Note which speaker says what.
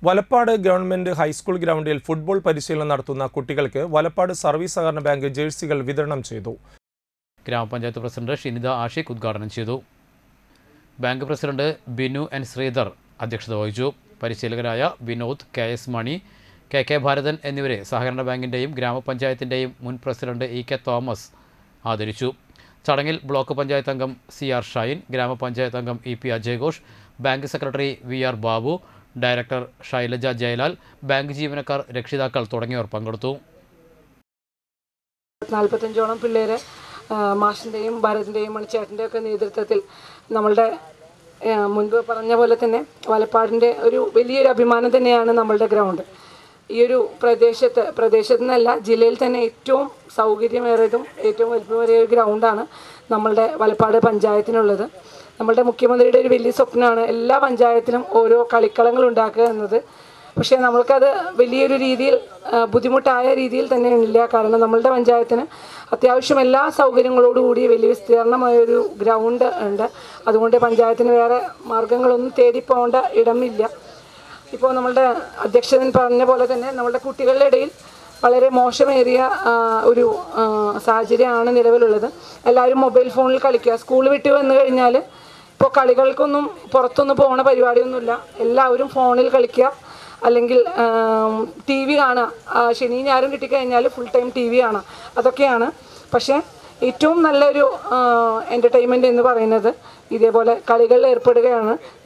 Speaker 1: Valappad government high school ഗ്രൗണ്ടിൽ football പരിശീലനം നടത്തുന്ന കുട്ടികൾക്ക് വലപ്പാട് സർവീസ് സഹകരണ ബാങ്ക് ജേഴ്സികൾ വിതരണം ചെയ്തു.
Speaker 2: ഗ്രാമപഞ്ചായത്ത് പ്രസിഡന്റ് ഷിനിത ആഷിഖ് ഉദ്ഘാടനം ചെയ്തു. Bank president Binu N Sreedhar അധ്യക്ഷത വഹിച്ചു. പരിശീലകരായ വിനോദ്, കെ.എസ്. മണി, കെ ഭാരതൻ എന്നിവരെ സഹകരണ ബാങ്കിന്റെയും ഗ്രാമപഞ്ചായത്തിന്റെയും മുൻ പ്രസിഡന്റ് ഇ.കെ. തോമസ് ആദരിച്ചു. ചടങ്ങിൽ ബ്ലോക്ക് പഞ്ചായത്ത് അംഗം സി.ആർ. ഷൈൻ, ഗ്രാമപഞ്ചായത്ത് അംഗം E P. Ajay Ghosh, bank secretary V R. Babu, director Shailaja Jayalal, bank ജീവനക്കാർ, രക്ഷിതാക്കൾ തുടങ്ങിയവർ പങ്കെടുത്തു.
Speaker 3: 45ഓളം പിള്ളേരെ മാഷിൻ്റെയും ഭാരതിൻ്റെയും മണിച്ചേട്ടൻ്റെയും ഒക്കെ നേതൃത്വത്തിൽ നമ്മളുടെ മുൻപ് പറഞ്ഞ പോലെ തന്നെ വലപ്പാടിൻ്റെ ഒരു വലിയൊരു അഭിമാനം തന്നെയാണ് നമ്മളുടെ ഗ്രൗണ്ട്. ഈ ഒരു പ്രദേശത്ത് നിന്നല്ല, ജില്ലയിൽ തന്നെ ഏറ്റവും സൗകര്യമേറിയതും ഏറ്റവും വലിപ്പമേറിയ ഒരു ഗ്രൗണ്ടാണ് നമ്മളുടെ വലപ്പാട് പഞ്ചായത്തിനുള്ളത്. നമ്മളുടെ മുഖ്യമന്ത്രിയുടെ ഒരു വലിയ സ്വപ്നമാണ് എല്ലാ പഞ്ചായത്തിലും ഓരോ കളിക്കളങ്ങൾ ഉണ്ടാക്കുക എന്നത്. പക്ഷേ നമ്മൾക്കത് വലിയൊരു രീതിയിൽ ബുദ്ധിമുട്ടായ രീതിയിൽ തന്നെ ഇല്ല. കാരണം നമ്മളുടെ പഞ്ചായത്തിന് അത്യാവശ്യം എല്ലാ സൗകര്യങ്ങളോടുകൂടി വലിയ വിസ്തീർണമായൊരു ഗ്രൗണ്ട് ഉണ്ട്. അതുകൊണ്ട് പഞ്ചായത്തിന് വേറെ മാർഗങ്ങളൊന്നും തേടിപ്പോകേണ്ട ഇടമില്ല. ഇപ്പോൾ നമ്മളുടെ അധ്യക്ഷൻ പറഞ്ഞ പോലെ തന്നെ നമ്മളുടെ കുട്ടികളുടെ ഇടയിൽ വളരെ മോശമേറിയ ഒരു സാഹചര്യമാണ് നിലവിലുള്ളത്. എല്ലാവരും മൊബൈൽ ഫോണിൽ കളിക്കുക. സ്കൂൾ വിട്ട് വന്നു കഴിഞ്ഞാൽ ഇപ്പോൾ കളികൾക്കൊന്നും പുറത്തൊന്നും പോകുന്ന പരിപാടിയൊന്നുമില്ല. എല്ലാവരും ഫോണിൽ കളിക്കുക, അല്ലെങ്കിൽ ടി വി കാണുക. ശനി ഞായറും കിട്ടിക്കഴിഞ്ഞാൽ ഫുൾ ടൈം ടി വി കാണുക. അതൊക്കെയാണ്. പക്ഷേ ഏറ്റവും നല്ലൊരു എൻ്റർടൈൻമെൻറ്റ് എന്ന് പറയുന്നത് ഇതേപോലെ കളികളിൽ ഏർപ്പെടുകയാണ്.